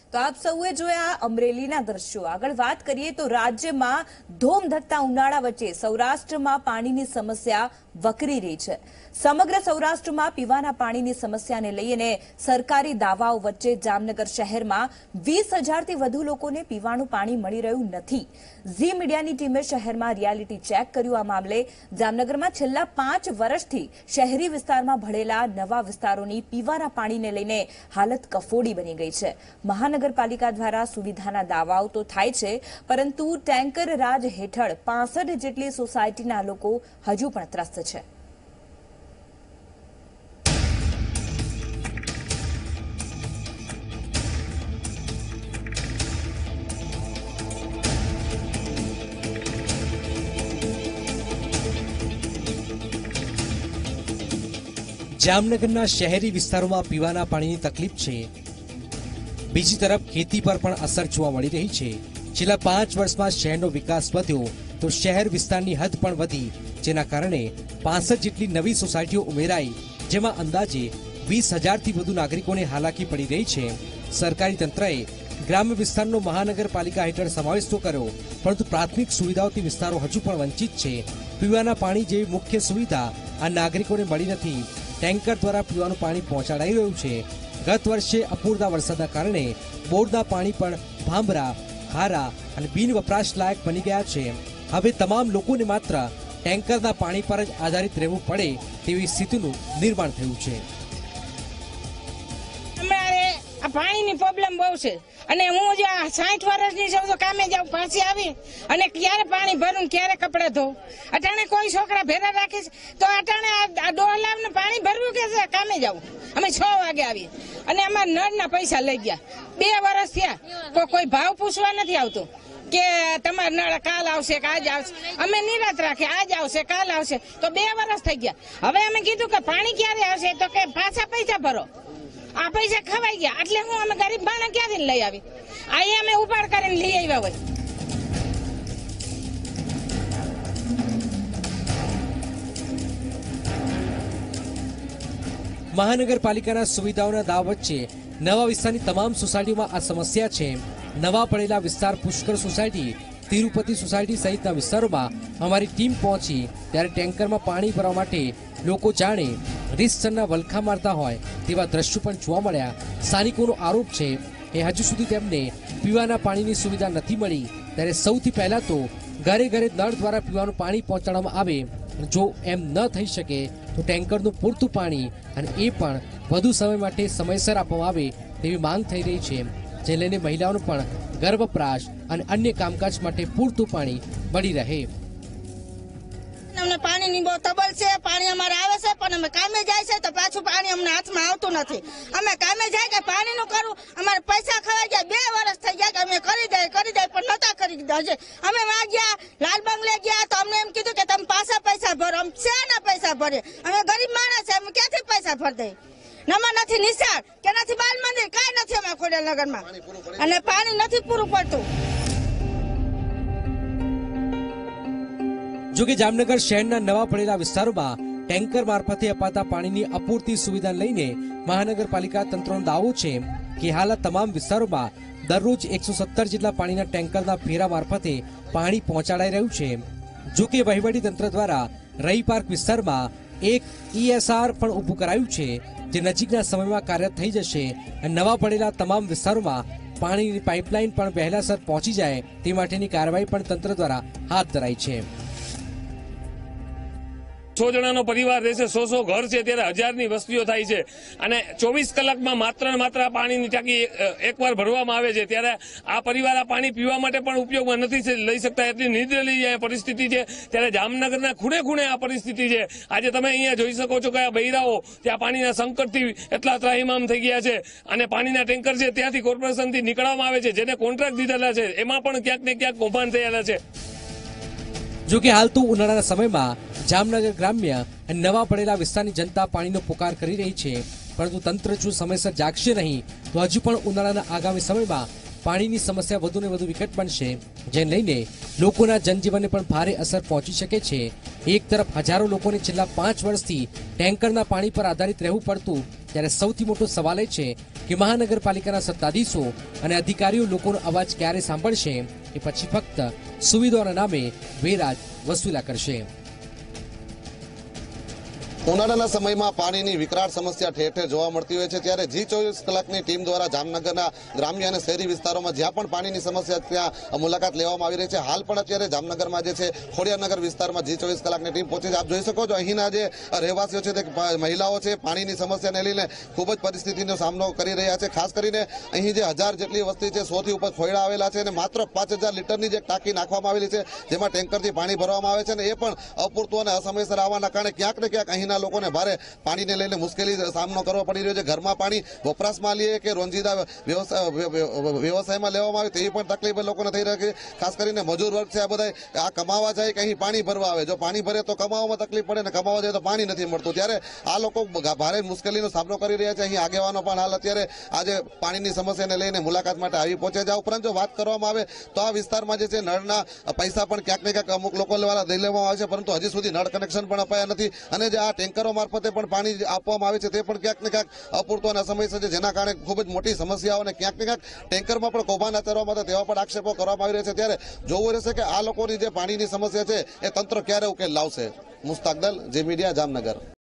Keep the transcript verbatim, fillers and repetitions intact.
તો આપ સૌએ જોયા અમરેલીના દ્રશ્યો। આગળ વાત કરીએ તો રાજ્યમાં ધોમધખતા ઉનાળા વચ્ચે સૌરાષ્ટ્રમાં પાણીની સમસ્યા વકરી રહી છે। સમગ્ર સૌરાષ્ટ્રમાં પીવાના પાણીની સમસ્યાને લઈને સરકારી દાવાઓ વચ્ચે જામનગર શહેરમાં વીસ હજારથી વધુ લોકોને પીવાનું પાણી મળી રહ્યું નથી। ઝી મીડિયાની ટીમે શહેરમાં રિયાલિટી ચેક કર્યું। આ મામલે જામનગરમાં છેલ્લા પાંચ વર્ષથી શહેરી વિસ્તારમાં ભળેલા નવા વિસ્તારોની પીવાના પાણીને લઈને હાલત કફોડી બની ગઈ છે। મહાનગરપાલિકા દ્વારા સુવિધાના દાવાઓ તો થાય છે, પરંતુ ટેન્કર રાજ હેઠળ પાસઠ જેટલી સોસાયટીના લોકો હજુ પણ ત્રસ્ત છે। જામનગરના શહેરી વિસ્તારોમાં પીવાના પાણીની તકલીફ છે। બીજી તરફ ખેતી પર પણ અસર જોવા મળી રહી છે। છેલ્લા પાંચ વર્ષમાં શહેરનો વિકાસ વધ્યો તો શહેર વિસ્તારની હદ પણ વધી, જેના કારણે પાસઠ જેટલી નવી સોસાયટીઓ ઉમેરાઈ, જેમાં અંદાજે વીસ હજારથી વધુ નાગરિકોને હાલાકી પડી રહી છે। સરકારી તંત્રએ ગ્રામ્ય વિસ્તારનો મહાનગરપાલિકા હેઠળ સમાવેશ તો કર્યો, પરંતુ પ્રાથમિક સુવિધાઓથી વિસ્તારો હજુ પણ વંચિત છે। પીવાના પાણી જેવી મુખ્ય સુવિધા આ નાગરિકોને મળી નથી। ટેન્કર દ્વારા પીવાનું પાણી પહોંચાડાઈ રહ્યું છે। ગત વર્ષે અપૂરતા વરસાદના કારણે બોરના પાણી પણ ભાંભરા, ખારા અને બિન વપરાશ લાયક બની ગયા છે। હવે તમામ લોકોને માત્ર ટેન્કરના પાણી પર જ આધારિત રહેવું પડે તેવી સ્થિતિનું નિર્માણ થયું છે। અમારે આ પાણીની પ્રોબ્લેમ બહુ છે, અને હું જે સાઠ વર્ષની છું તો કામે જાઉં, પાછી આવી અને ક્યારે પાણી ભરું, ક્યારે કપડાં ધોઉં। અટાણે કોઈ છોકરા ભેરા રાખે છે તો અટાણે આ ડોહલાને પાણી ભરવું કે છે કામે જાઉં। અમે છ વાગે આવીએ અને અમારા નળના પૈસા લઈ ગયા। બે વર્ષ થયા તો કોઈ ભાવ પૂછવા નથી આવતું કે તમારા નળ કાલ આવશે કે આજ આવશે। અમે નિરાત રાખીએ, આજ આવશે કાલ આવશે, તો બે વર્ષ થઈ ગયા। હવે અમે કીધું કે પાણી ક્યારે આવશે, તો કે પાછા પૈસા ભરો। આ પૈસા ખવાઈ ગયા એટલે હું અમે ગરીબ માણસ ક્યાંથી લઈ આવી? આ અમે ઉપાડ કરીને લઈ આવ્યા હોય। મહાનગરપાલિકાના સુવિધાઓના દાવ વચ્ચે નવા વિસ્તારની તમામ સોસાયટીમાં આ સમસ્યા છે। નવા પડેલા વિસ્તાર પુષ્કર સોસાયટી, તિરુપતિ સોસાયટી સહિતના વિસ્તારોમાં અમારી ટીમ પહોંચી ત્યારે ટેન્કરમાં પાણી ભરવા માટે લોકો જાણે રીતસરના વલખા મારતા હોય તેવા દ્રશ્યો પણ જોવા મળ્યા। સ્થાનિકોનો આરોપ છે કે હજુ સુધી તેમને પીવાના પાણીની સુવિધા નથી મળી, ત્યારે સૌથી પહેલા તો ઘરે ઘરે નળ દ્વારા પીવાનું પાણી પહોંચાડવામાં આવે। જો એમ ન થઈ શકે તો ટેન્કરનું પૂરતું પાણી અને એ પણ વધુ સમય માટે સમયસર આપવામાં આવે તેવી માંગ થઈ રહી છે, જે લઈને મહિલાઓનો પણ ઘર વપરાશ અને અન્ય કામકાજ માટે પૂરતું પાણી મળી રહે। અમને પાણીની બહુ તબલ છે, પાણી અમારે આવે છે, પણ અમે કામે જાય છે તો પાછું પાણી અમને હાથમાં આવતું નથી। અમે કામે જાય કે પાણીનું કરવું, અમારે પૈસા ખવાઈ ગયા। બે વર્ષ થઈ ગયા કે અમે કરી દઈએ કરી દઈએ પણ નતા કરી દીધા। અમે માં ગયા, લાલ બંગલે ગયા તો અમને એમ કીધું કે તમે પાછા પૈસા ભરો। અમે શેના પૈસા ભરીએ? અમે ગરીબ માણસ છે, અમે ક્યાંથી પૈસા ભરી દઈએ? નમા નથી નિશાળ કે નથી બાલ મંદિર, કાંઈ નથી અમારા ખોડિયાલનગરમાં, અને પાણી નથી પૂરું પડતું। જોકે જામનગર શહેરના નવા પડેલા વિસ્તારોમાં ટેન્કર મારફતે અપાતા પાણીની અપૂરતી સુવિધા લઈને મહાનગરપાલિકા તંત્રનો દાવો છે કે હાલ તમામ વિસ્તારોમાં દરરોજ એકસો સત્તર જેટલા પાણીના ટેન્કરના ફેરા મારફતે પાણી પહોંચાડાઈ રહ્યું છે। જોકે વહીવટી તંત્ર દ્વારા રઈ પાર્ક વિસ્તારમાં એક ઈએસઆર પણ ઊભું કરાયું છે, જે નજીકના સમયમાં કાર્યરત થઈ જશે અને નવા પડેલા તમામ વિસ્તારોમાં પાણીની પાઇપલાઇન પણ વહેલાસર પહોંચી જાય તે માટેની કાર્યવાહી પણ તંત્ર દ્વારા હાથ ધરાઈ છે। સો જણાનો પરિવાર રહેશે, સો સો ઘર છે, ત્યારે હજારની વસ્તીઓ થાય છે, અને ચોવીસ કલાકમાં માત્ર ને માત્ર પાણીની ટાંકી એકવાર ભરવામાં આવે છે, ત્યારે આ પરિવાર આ પાણી પીવા માટે પણ ઉપયોગમાં નથી લઈ શકતા, એટલી નિર્દયનીય પરિસ્થિતિ છે। ત્યારે જામનગરના ખૂણે ખૂણે આ પરિસ્થિતિ છે। આજે તમે અહીંયા જોઈ શકો છો કે આ બૈરાઓ ત્યાં પાણીના સંકટથી એટલા ત્રાહિમામ થઈ ગયા છે, અને પાણીના ટેન્કર છે ત્યાંથી કોર્પોરેશનથી નીકળવામાં આવે છે, જેને કોન્ટ્રાક્ટ દીધેલા છે એમાં પણ ક્યાંક ને ક્યાંક કૌભાંડ થયેલા છે। જોકે હાલ તો ઉનાળાના સમયમાં જામનગર ગ્રામ્ય અને નવા પડેલા વિસ્તારની જનતા પાણીનો પુકાર કરી રહી છે, પરંતુ તંત્ર જો સમયસર જાગશે નહીં તો હજુ પણ ઉનાળાના આગામી સમયમાં પાણીની સમસ્યા વધુને વધુ વિકટ બનશે, જેને લઈને લોકોના જનજીવનને પણ ભારે અસર પહોંચી શકે છે। એક તરફ હજારો લોકોને છેલ્લા પાંચ વર્ષથી ટેન્કરના પાણી પર આધારિત રહેવું પડતું, ત્યારે સૌથી મોટો સવાલ એ છે કે મહાનગરપાલિકાના સત્તાધીશો અને અધિકારીઓ લોકોનો અવાજ ક્યારે સાંભળશે કે પછી ફક્ત સુવિધાઓના નામે વેરા જ વસૂલા કરશે. ઉનાળાના સમયમાં પાણીની વિકરાળ સમસ્યા ઠેર ઠેર જોવા મળતી હોય છે, ત્યારે જી ચોવીસ કલાકની ટીમ દ્વારા જામનગરના ગ્રામ્ય અને શહેરી વિસ્તારોમાં જ્યાં પણ પાણીની સમસ્યા ત્યાં મુલાકાત લેવામાં આવી રહી છે. હાલ પણ અત્યારે જામનગરમાં જે છે ખોડિયારનગર વિસ્તારમાં જી ચોવીસ કલાકની ટીમ પહોંચી છે. આપ જોઈ શકો છો અહીંના જે રહેવાસીઓ છે તે મહિલાઓ છે પાણીની સમસ્યાને લઈને ખૂબ જ પરિસ્થિતિનો સામનો કરી રહ્યા છે. ખાસ કરીને અહીં જે હજાર જેટલી વસ્તી છે સો થી ઉપર ખોયડા આવેલા છે અને માત્ર પાંચ હજાર લીટરની જે ટાંકી નાખવામાં આવેલી છે જેમાં ટેન્કરથી પાણી ભરવામાં આવે છે અને એ પણ અપૂરતું અને અસમયસર આવવાના કારણે ક્યાંક ને ક્યાંક અહીંના લોકોને ભારે પાણીને લઈને મુશ્કેલી સામનો કરવો પડી રહ્યો છે. ઘરમાં પાણી વપરાશમાં લઈએ કે રોંજીદા વ્યવસાયમાં લેવામાં આવે તેવી પણ તકલીફ લોકોને થઈ રહી છે. ખાસ કરીને મજૂર વર્ગ છે આ બધા આ કમાવા જાય કે અહીં પાણી ભરવા આવે. જો પાણી ભરે તો કમાવામાં તકલીફ પડે ને કમાવા જાય તો પાણી નથી મળતું, ત્યારે આ લોકો ભારે મુશ્કેલીનો સામનો કરી રહ્યા છે. અહીં આગેવાનો પણ હાલ અત્યારે આજે પાણીની સમસ્યાને લઈને મુલાકાત માટે આવી પહોંચ્યા છે. આ ઉપરાંત જો વાત કરવામાં આવે તો આ વિસ્તારમાં જે છે નળના પૈસા પણ ક્યાંક ને ક્યાંક અમુક લોકો દ્વારા દઈ લેવામાં આવે છે, પરંતુ હજી સુધી નળ કનેક્શન પણ અપાયા નથી અને જે આ ટેન્કરો મારફતે પણ પાણી આપવામાં આવે છે તે પણ ક્યાંક ને ક્યાંક અપૂરતું અને અસમયસર છે, જેના કારણે ખૂબ જ મોટી સમસ્યાઓ અને ક્યાંક ને ક્યાંક ટેન્કરમાં પણ કૌભાંડ આચરવામાં આવતા તેવા પણ આક્ષેપો કરવામાં આવી રહ્યા છે. ત્યારે જોવું રહેશે કે આ લોકોની જે પાણીની સમસ્યા છે એ તંત્ર ક્યારે ઉકેલ લાવશે. મુસ્તાક દલ, જે મીડિયા, જામનગર.